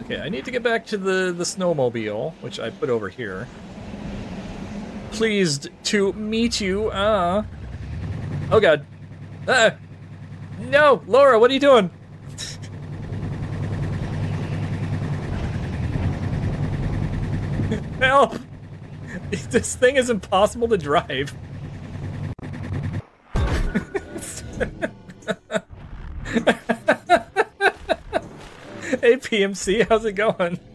Okay, I need to get back to the snowmobile, which I put over here. Pleased to meet you. Oh god. No, Laura, what are you doing? Help! This thing is impossible to drive. Hey PMC, how's it going?